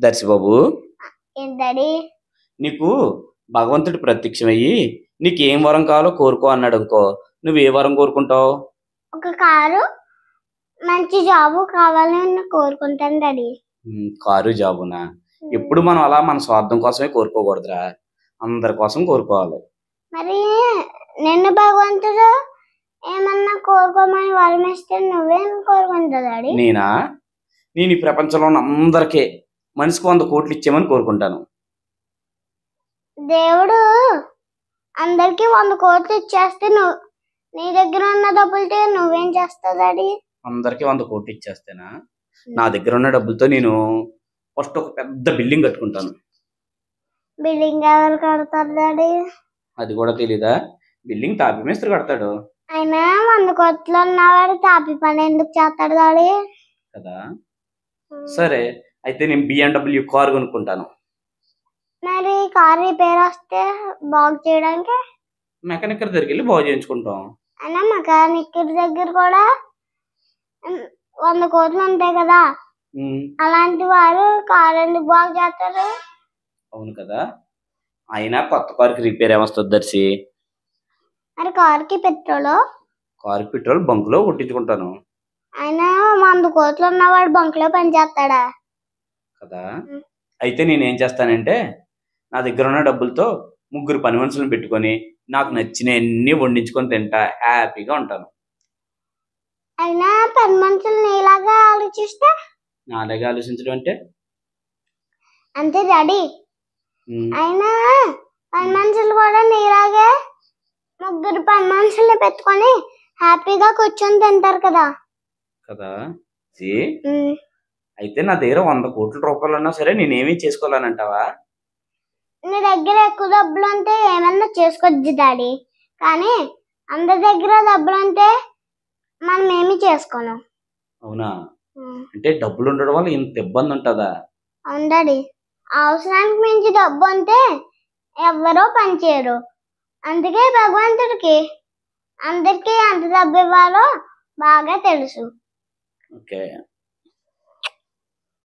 దర్శి బాబు, ఏంటడి? నీకు భగవంతుడు ప్రత్యక్షమయ్యి నీకు ఏం వరం కావాలో కోరుకో అన్నాడు అనుకో, నువ్వు ఏ వరం కోరుకుంటావు? ఒక కారు, మంచి జాబు కావాలని కోరుకుంటాను డాడీ. కారు జాబునా? ఎప్పుడు మనం అలా మన స్వార్థం కోసమే కోరుకోకూడదురా, అందరి కోసం కోరుకోవాలి. మరి నిన్ను భగవంతుడు ఏమన్నా కోరుకోమని వరం ఇస్తే నువ్వేం కోరుకుంటావు డాడీ? నేను ఈ ప్రపంచంలో ఉన్న అందరికీ మనిషికి 100 కోట్లు ఇచ్చేమని కోరుకుంటాను. దేవుడు అందరికి 100 కోట్లు ఇచ్చేస్తే నువ్వు నీ దగ్గర ఉన్న డబ్బులతో నువ్వేం చేస్తావు డాడీ? అందరికి 100 కోట్లు ఇచ్చేస్తేనా? నా దగ్గర ఉన్న డబ్బులతో నేను ఫస్ట్ ఒక పెద్ద బిల్డింగ్ కట్టుకుంటాను. బిల్డింగ్ ఎవరు కడతారు డాడీ? అది కూడా తెలీదా? బిల్డింగ్ తాపి మేస్త్రి కడతాడు. అయినా 100 కోట్లు ఉన్నవాడు తాపి పని ఎందుకు చేస్తాడు డాడీ? కదా. సరే, అయితే నేను BMW కార్ కొనుక్కుంటాను. మరి కార్ రిపేర్ వస్తే బాగు చేయడానికి మెకానిక్ దగ్గరికి వెళ్ళి బాగు చేయించుకుంటాం. అయినా మెకానిక్ దగ్గర కూడా 100 కోట్లు ఉంటాయి కదా, అలాంటి వారు కార్ ఎందుకు బాగు చేస్తారు? అవును కదా. అయినా కొత్త కారుకి రిపేర్ ఏమొస్తుంది దర్శి? మరి కార్కి పెట్రోల్? కారు పెట్రోల్ బంకులో కొట్టించుకుంటాను. అయినా 100 కోట్లు ఉన్నవాడు బంకులో పని చేస్తాడా? కదా. అయితే నేనేం చేస్తానంటే, నా దగ్గర ఉన్న డబ్బులతో 3 పని మనుషులను పెట్టుకొని నాకు నచ్చినవన్నీ వండించుకొని తింటా, హ్యాపీగా ఉంటాను. అయినా పని మనుషులు నీలాగా ఆలోచిస్తే? నాలాగా ఆలోచించడం అంటే అంతే డాడీ. అయినా పని మనుషులు కూడా నీలాగే 3 పని మనుషుల్ని పెట్టుకొని హ్యాపీగా కూర్చొని తింటారు కదా. కదా. అయితే నా దగ్గర 100 కోట్ల రూపాయలు ఉన్నా సరే నేనేమీ చేసుకోవాలనంటావా? నీ దగ్గర ఎక్కువ డబ్బులు ఉంటే ఏమన్నా చేసుకోవచ్చు డాడీ, కానీ అందరి దగ్గర డబ్బులు ఉంటే మనం ఏమి చేసుకోను. అవునా? అంటే డబ్బులు ఉండడం వల్ల ఇంత ఇబ్బంది ఉంటుందా? అవును డాడీ. అవసరానికి మించి డబ్బు ఉంటే ఎవరో పని చేయరు. అందుకే భగవంతుడికి అందరికీ ఎంత డబ్బు ఇవ్వాలో బాగా తెలుసు. ఓకే.